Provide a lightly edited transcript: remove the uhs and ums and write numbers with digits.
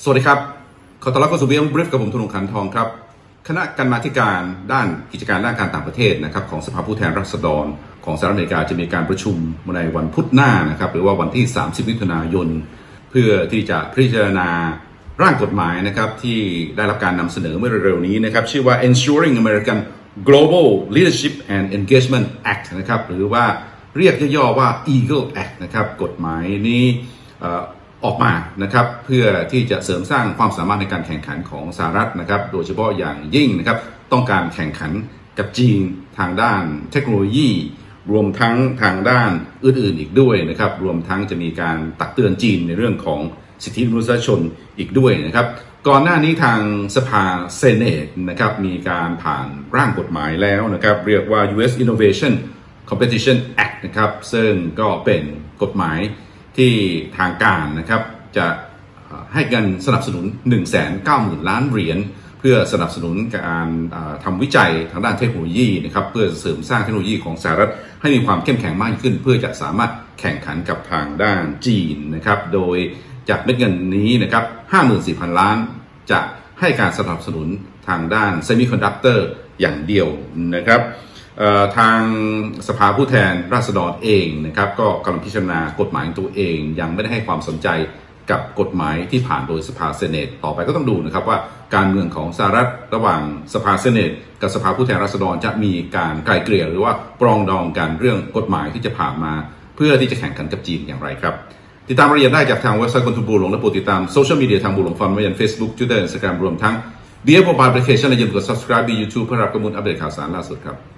สวัสดีครับขอต้อนรับเข้าสู่ Beyond Brief กับผมธนงค์ ขันทองครับคณะกรรมาธิการด้านกิจการด้านการต่างประเทศนะครับของสภาผู้แทนราษฎรของสหรัฐอเมริกาจะมีการประชุมในวันพุธหน้านะครับหรือว่าวันที่30มิถุนายนเพื่อที่จะพิจารณาร่างกฎหมายนะครับที่ได้รับการนำเสนอเมื่อเร็วๆนี้นะครับชื่อว่า Ensuring American Global Leadership and Engagement Act นะครับหรือว่าเรียกย่อๆว่า Eagle Act นะครับกฎหมายนี้ออกมานะครับเพื่อที่จะเสริมสร้างความสามารถในการแข่งขันของสหรัฐนะครับโดยเฉพาะอย่างยิ่งนะครับต้องการแข่งขันกับจีนทางด้านเทคโนโลยีรวมทั้งทางด้านอื่นๆอีกด้วยนะครับรวมทั้งจะมีการตักเตือนจีนในเรื่องของสิทธิมนุษยชนอีกด้วยนะครับก่อนหน้านี้ทางสภาเซเนตนะครับมีการผ่านร่างกฎหมายแล้วนะครับเรียกว่า U.S. Innovation Competition Act นะครับซึ่งก็เป็นกฎหมายที่ทางการนะครับจะให้เงินสนับสนุน 190,000 ล้านเหรียญเพื่อสนับสนุนการทำวิจัยทางด้านเทคโนโลยีนะครับเพื่อเสริมสร้างเทคโนโลยีของสหรัฐให้มีความเข้มแข็งมากขึ้นเพื่อจะสามารถแข่งขันกับทางด้านจีนนะครับโดยจากเม็ดเงินนี้นะครับ 54,000 ล้านจะให้การสนับสนุนทางด้านเซมิคอนดักเตอร์อย่างเดียวนะครับทางสภาผู้แทนราษฎรเองนะครับก็กำลังพิจารณากฎหมายตัวเองยังไม่ได้ให้ความสนใจกับกฎหมายที่ผ่านโดยสภาเซเนตต่อไปก็ต้องดูนะครับว่าการเมืองของสหรัฐระหว่างสภาเซเนตกับสภาผู้แทนราษฎรจะมีการไกล่เกลี่ยหรือว่าปรองดองกันเรื่องกฎหมายที่จะผ่านมาเพื่อที่จะแข่งขันกับจีนอย่างไรครับติดตามรายละเอียดได้จากทางเว็บไซต์คนทุบูหลงและโปรดติดตามโซเชียลมีเดียทางบูหลงฟันไว้ยัง Facebook Twitter Instagram รวมทั้ง Beyond Mobile Application และอย่าลืมกด Subscribe ใน YouTube เพื่อรับข้อมูลอัปเดตข่าวสารล่าสุดครับ